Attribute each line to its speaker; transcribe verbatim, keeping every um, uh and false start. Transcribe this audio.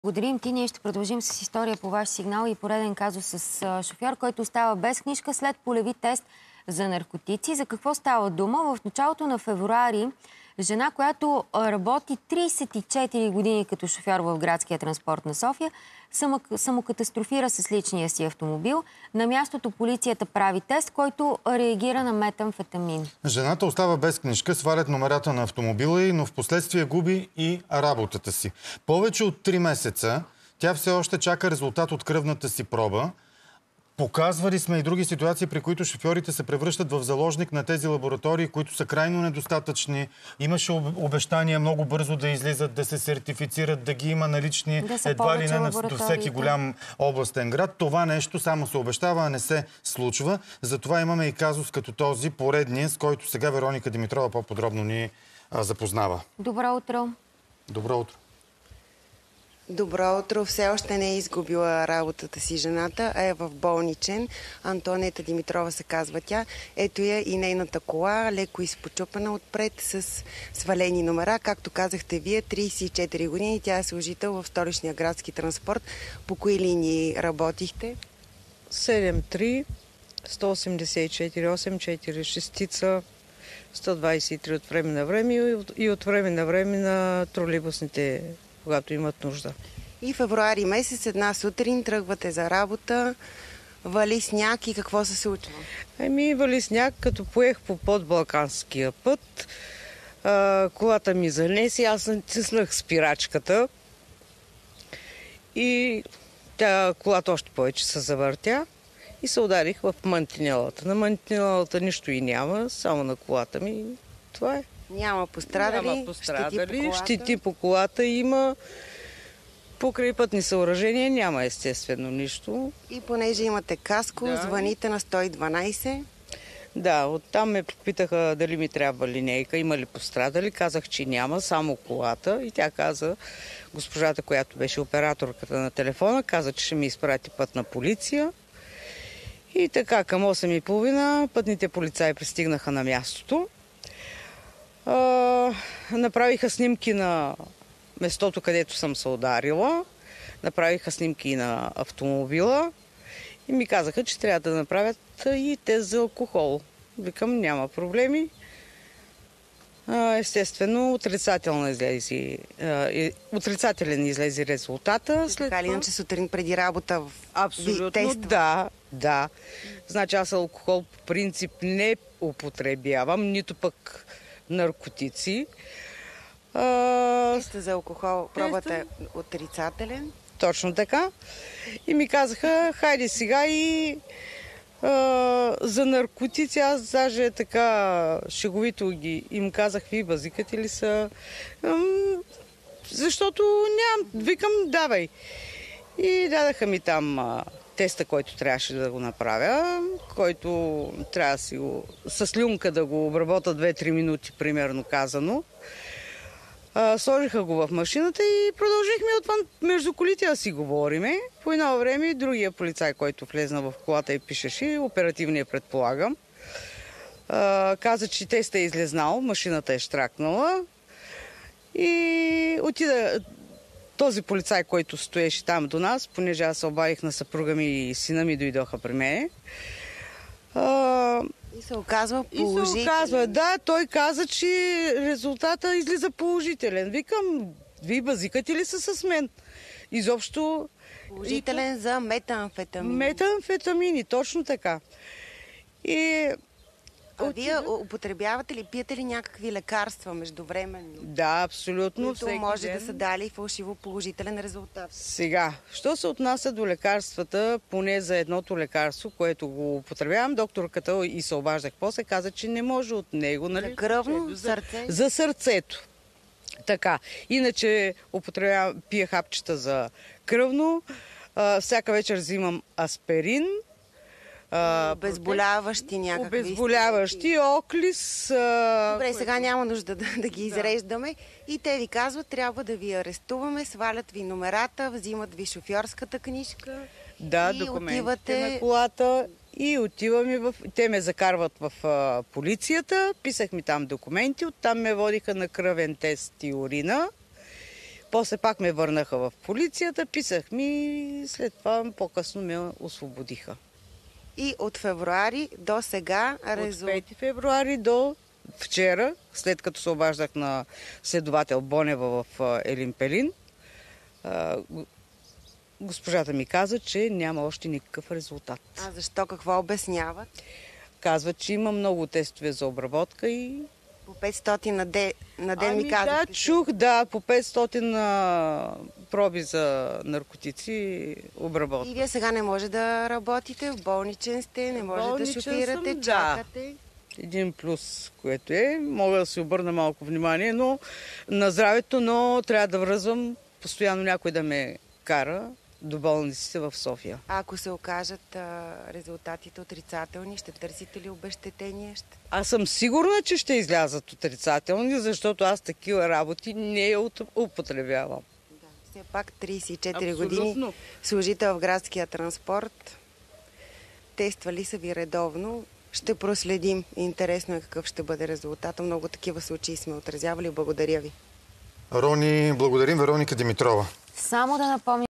Speaker 1: Благодарим ти. Ние ще продължим с история по ваш сигнал и пореден казус с шофьор, който остава без книжка след полеви тест за наркотици. За какво става дума? В началото на февруари жена, която работи трийсет и четири години като шофьор в градския транспорт на София, самокатастрофира с личния си автомобил. На мястото полицията прави тест, който реагира на метамфетамин.
Speaker 2: Жената остава без книжка, свалят номерата на автомобила й, но в последствие губи и работата си. Повече от три месеца тя все още чака резултат от кръвната си проба. Показвали сме и други ситуации, при които шофьорите се превръщат в заложник на тези лаборатории, които са крайно недостатъчни. Имаше обещания много бързо да излизат, да се сертифицират, да ги има налични
Speaker 1: да
Speaker 2: едва ли не до всеки голям областен град. Това нещо само се обещава, а не се случва. Затова имаме и казус като този, поредния, с който сега Вероника Димитрова по-подробно ни а, запознава.
Speaker 1: Добро утро!
Speaker 2: Добро утро!
Speaker 3: Добро утро! Все още не е изгубила работата си жената, а е в болничен. Антоанета Димитрова се казва тя. Ето я и нейната кола, леко изпочупана отпред, с свалени номера. Както казахте вие, трийсет и четири години. Тя е служител в столичния градски транспорт. По кои линии работихте?
Speaker 4: седем три, сто осемдесет и четири, осем четири, шестица, сто двадесет и три от време на време и от време на време на тролейбусните, когато имат нужда.
Speaker 3: И февруари месец, една сутрин, тръгвате за работа, вали сняг и какво се случва?
Speaker 4: Ами, вали сняг, като поех по подбалканския път, а, колата ми занеси, аз натиснах спирачката и тя, колата още повече се завъртя и се ударих в мантинелата. На мантинелата нищо и няма, само на колата ми. Това е.
Speaker 3: Няма пострадали,
Speaker 4: Няма пострадали.
Speaker 3: щети по колата.
Speaker 4: Щети по колата има. Покрай пътни съоръжения няма естествено нищо.
Speaker 3: И понеже имате каско,
Speaker 4: Да.
Speaker 3: звъните на сто и дванадесет.
Speaker 4: Да, оттам ме попитаха дали ми трябва линейка, има ли пострадали. Казах, че няма, само колата. И тя каза, госпожата, която беше операторката на телефона, каза, че ще ми изпрати пътна полиция. И така, към осем и половина пътните полицаи пристигнаха на мястото. А, направиха снимки на местото, където съм се ударила. Направиха снимки и на автомобила. И ми казаха, че трябва да направят и тест за алкохол. Викам, няма проблеми. А, естествено, отрицателно излезе, а, отрицателен излезе резултата.
Speaker 3: След така ли иначе сутрин преди работа в
Speaker 4: Абсолютно,
Speaker 3: тест?
Speaker 4: да, да. Значи аз алкохол по принцип не употребявам, нито пък наркотици. А,
Speaker 3: Теста за алкохол, пробата е отрицателен.
Speaker 4: Точно така. И ми казаха, хайде сега и а, за наркотици. Аз даже така шеговито ги им казах, ви базикате ли са? Ам, защото нямам, викам, давай. И дадаха ми там а, теста, който трябваше да го направя, който трябва си го, с люнка да го обработа две-три минути, примерно казано. А, сложиха го в машината и продължихме отвън между колите да си говориме. По едно време другия полицай, който влезна в колата и пишеше, оперативния предполагам, а, каза, че теста е излезнал, машината е щракнала и отида този полицай, който стоеше там до нас, понеже аз се обадих на съпруга ми и сина ми дойдоха при мен. А,
Speaker 3: И се оказва положителен.
Speaker 4: И се оказва, да, той каза, че резултата излиза положителен. Викам, вие базикате ли са с мен? Изобщо...
Speaker 3: Положителен за метамфетамин.
Speaker 4: Метамфетамини, точно така. И...
Speaker 3: А вие употребявате ли, пиете ли някакви лекарства междувременно?
Speaker 4: Да, абсолютно.
Speaker 3: Които
Speaker 4: всеки
Speaker 3: може
Speaker 4: ден.
Speaker 3: да са дали фалшиво положителен резултат.
Speaker 4: Сега, що се отнася до лекарствата, поне за едното лекарство, което го употребявам, докторката и се обаждах после, каза, че не може от него. Нали?
Speaker 3: За кръвно, сърце?
Speaker 4: За сърцето. Така. Иначе употребявам, пия хапчета за кръвно. А, всяка вечер взимам аспирин. А,
Speaker 3: обезболяващи някакви.
Speaker 4: Обезболяващи, оклис. А...
Speaker 3: Добре, сега няма нужда да, да ги изреждаме. И те ви казват, трябва да ви арестуваме, свалят ви номерата, взимат ви шофьорската книжка.
Speaker 4: Да,
Speaker 3: и
Speaker 4: документите
Speaker 3: отивате...
Speaker 4: на колата. И отиваме в... Те ме закарват в а, полицията, писах ми там документи, оттам ме водиха на кръвен тест и урина. После пак ме върнаха в полицията, писах ми и след това по-късно ме освободиха.
Speaker 3: И от февруари до сега
Speaker 4: От
Speaker 3: резултат.
Speaker 4: пети февруари до вчера, след като се обаждах на следовател Бонева в Елин Пелин, госпожата ми каза, че няма още никакъв резултат.
Speaker 3: А защо? Какво обясняват?
Speaker 4: Казва, че има много тестове за обработка и...
Speaker 3: По петстотин на, де... на ден
Speaker 4: ами
Speaker 3: ми казахте.
Speaker 4: да, чух, да, по петстотин а, проби за наркотици обработка.
Speaker 3: И вие сега не може да работите, в болничен сте, не може
Speaker 4: Болничен
Speaker 3: да шофирате,
Speaker 4: съм, да.
Speaker 3: чакате.
Speaker 4: Един плюс, което е, мога да си обърна малко внимание, но на здравето, но трябва да връзвам постоянно някой да ме кара до болниците в София.
Speaker 3: А ако се окажат а, резултатите отрицателни, ще търсите ли обезщетение? Ще...
Speaker 4: Аз съм сигурна, че ще излязат отрицателни, защото аз такива работи не я употребявам.
Speaker 3: Да. Все пак трийсет и четири
Speaker 4: Абсолютно.
Speaker 3: години служител в градския транспорт. Тествали са ви редовно. Ще проследим. Интересно е какъв ще бъде резултата. Много такива случаи сме отразявали. Благодаря ви.
Speaker 2: Рони, благодарим. Вероника Димитрова.
Speaker 1: Само да напомня